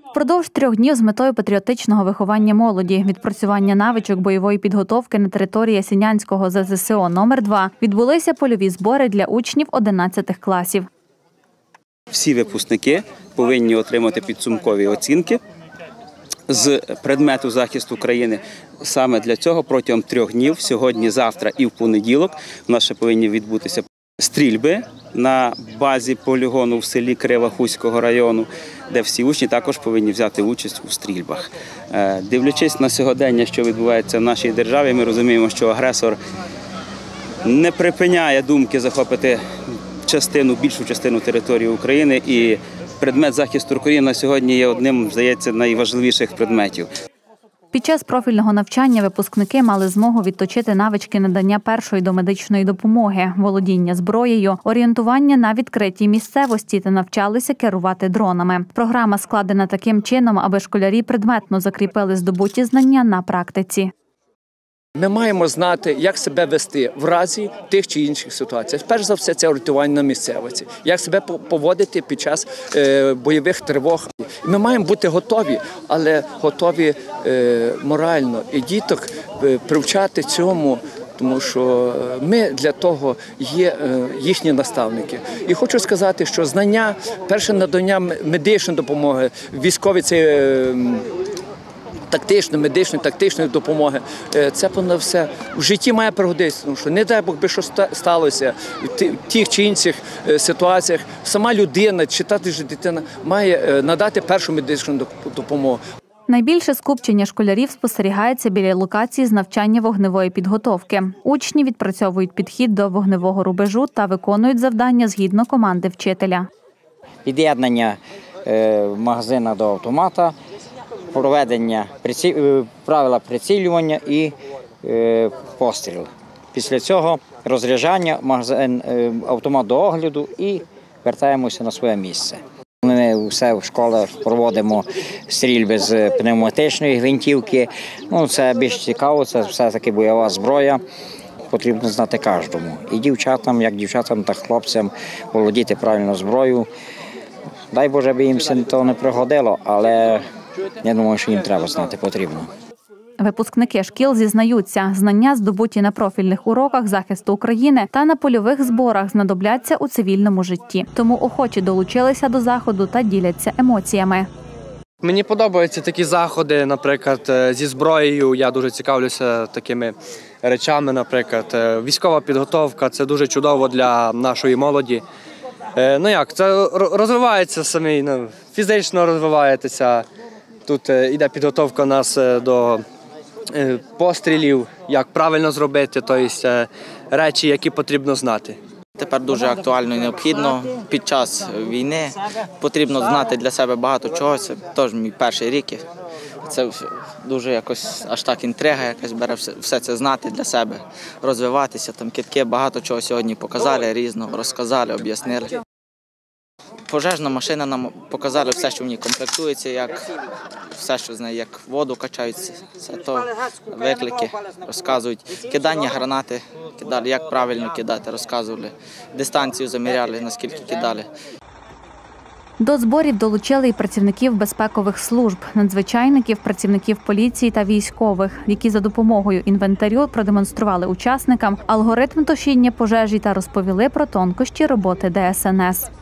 Впродовж 3 днів з метою патріотичного виховання молоді, відпрацювання навичок бойової підготовки на території Ясінянського ЗЗСО номер 2 відбулися польові збори для учнів 11 класів. Всі випускники повинні отримати підсумкові оцінки з предмету захисту країни. Саме для цього протягом 3 днів, сьогодні, завтра і в понеділок, у нас ще повинні відбутися стрільби на базі полігону в селі Крива Хуського району, де всі учні також повинні взяти участь у стрільбах. Дивлячись на сьогодення, що відбувається в нашій державі, ми розуміємо, що агресор не припиняє думки захопити більшу частину території України, і предмет захисту України на сьогодні є одним, здається, найважливіших предметів. Під час профільного навчання випускники мали змогу відточити навички надання першої домедичної допомоги, володіння зброєю, орієнтування на відкритій місцевості та навчалися керувати дронами. Програма складена таким чином, аби школярі предметно закріпили здобуті знання на практиці. Ми маємо знати, як себе вести в разі тих чи інших ситуацій. Перш за все, це орієнтування на місцевості. Як себе поводити під час бойових тривог. Ми маємо бути готові, але готові морально. І діток привчати цьому, тому що ми для того є їхні наставники. І хочу сказати, що знання, перше надання медичної допомоги, військові це тактичної допомоги. Це все в житті має пригодитися, тому що не дай Бог би що сталося в тих чи інших ситуаціях. Сама людина, чи та дитина має надати першу медичну допомогу. Найбільше скупчення школярів спостерігається біля локації з навчання вогневої підготовки. Учні відпрацьовують підхід до вогневого рубежу та виконують завдання згідно команди вчителя. Від'єднання магазина до автомата, проведення правила прицілювання і постріл. Після цього розряджання, автомат до огляду і вертаємося на своє місце. Ми все в школах проводимо стрільби з пневматичної гвинтівки. Це більш цікаво, це все-таки бойова зброя. Потрібно знати кожному. І дівчатам, як дівчатам, так і хлопцям володіти правильно зброєю. Дай Боже, би їм це не пригодило, але я думаю, що їм треба знати, потрібно. Випускники шкіл зізнаються, знання, здобуті на профільних уроках захисту України та на польових зборах, знадобляться у цивільному житті. Тому охочі долучилися до заходу та діляться емоціями. Мені подобаються такі заходи, наприклад, зі зброєю. Я дуже цікавлюся такими речами, наприклад, військова підготовка – це дуже чудово для нашої молоді. Це розвивається самі, фізично розвиваєтеся. Тут йде підготовка нас до пострілів, як правильно зробити, тобто речі, які потрібно знати. Тепер дуже актуально і необхідно під час війни. Потрібно знати для себе багато чого. Це теж мій перший рік. Це дуже якось аж так інтрига якась бере все це знати для себе, розвиватися. Там кидки багато чого сьогодні показали, різного розказали, об'яснили. Пожежна машина нам показали все, що в ній комплектується, все, що з нею, як воду качаються, це то виклики, розказують. Кидання гранати, кидали, як правильно кидати, розказували. Дистанцію заміряли, наскільки кидали. До зборів долучили і працівників безпекових служб, надзвичайників, працівників поліції та військових, які за допомогою інвентарю продемонстрували учасникам алгоритм тушіння пожежі та розповіли про тонкощі роботи ДСНС.